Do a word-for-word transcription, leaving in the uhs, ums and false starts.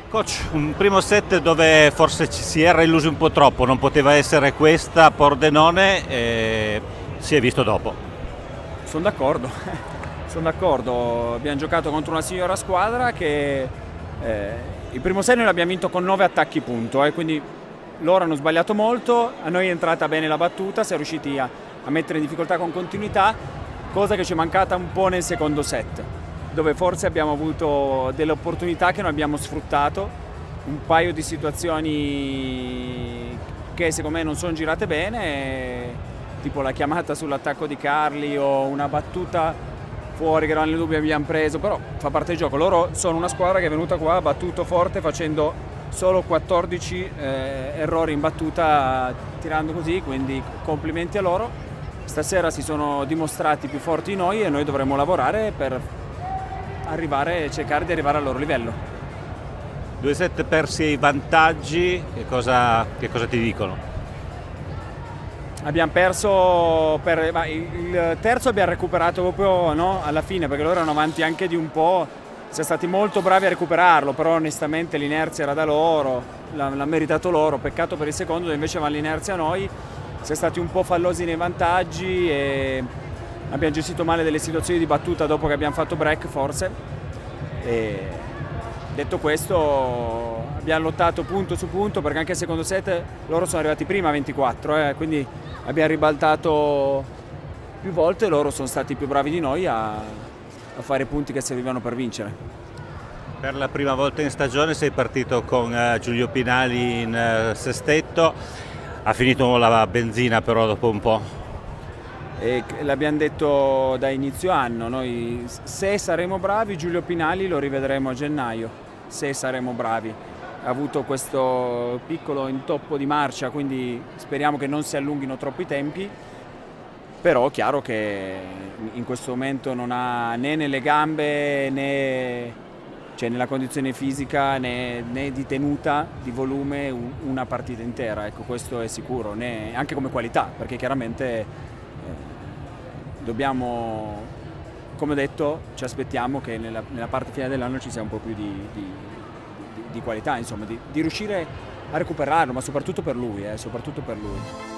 Coach, un primo set dove forse ci si era illusi un po' troppo, non poteva essere questa a Pordenone e si è visto dopo. Sono d'accordo, sono d'accordo. Abbiamo giocato contro una signora squadra che eh, il primo set noi l'abbiamo vinto con nove attacchi punto, eh, quindi loro hanno sbagliato molto, a noi è entrata bene la battuta, siamo riusciti a, a mettere in difficoltà con continuità, cosa che ci è mancata un po' nel secondo set, dove forse abbiamo avuto delle opportunità che non abbiamo sfruttato, un paio di situazioni che secondo me non sono girate bene, tipo la chiamata sull'attacco di Carli o una battuta fuori che non nelle dubbie abbiamo preso, però fa parte del gioco. Loro sono una squadra che è venuta qua, ha battuto forte facendo solo quattordici eh, errori in battuta tirando così, quindi complimenti a loro. Stasera si sono dimostrati più forti di noi e noi dovremo lavorare per arrivare, cercare di arrivare al loro livello. Due set persi ai vantaggi, che cosa, che cosa ti dicono? Abbiamo perso, per, ma il terzo abbiamo recuperato proprio no, alla fine, perché loro erano avanti anche di un po', siamo stati molto bravi a recuperarlo, però onestamente l'inerzia era da loro, l'ha meritato loro, peccato per il secondo dove invece va l'inerzia a noi, siamo stati un po' fallosi nei vantaggi e abbiamo gestito male delle situazioni di battuta dopo che abbiamo fatto break forse. E detto questo abbiamo lottato punto su punto perché anche al secondo set loro sono arrivati prima a ventiquattro, eh, quindi abbiamo ribaltato più volte e loro sono stati più bravi di noi a, a fare i punti che servivano per vincere. Per la prima volta in stagione sei partito con uh, Giulio Pinali in uh, sestetto, ha finito la benzina però dopo un po'. E l'abbiamo detto da inizio anno, noi se saremo bravi Giulio Pinali lo rivedremo a gennaio, se saremo bravi. Ha avuto questo piccolo intoppo di marcia, quindi speriamo che non si allunghino troppo i tempi, però è chiaro che in questo momento non ha né nelle gambe né cioè nella condizione fisica né, né di tenuta, di volume una partita intera, ecco questo è sicuro, né, anche come qualità, perché chiaramente dobbiamo, come ho detto, ci aspettiamo che nella, nella parte finale dell'anno ci sia un po' più di, di, di, di qualità, insomma, di, di riuscire a recuperarlo, ma soprattutto per lui, eh, soprattutto per lui.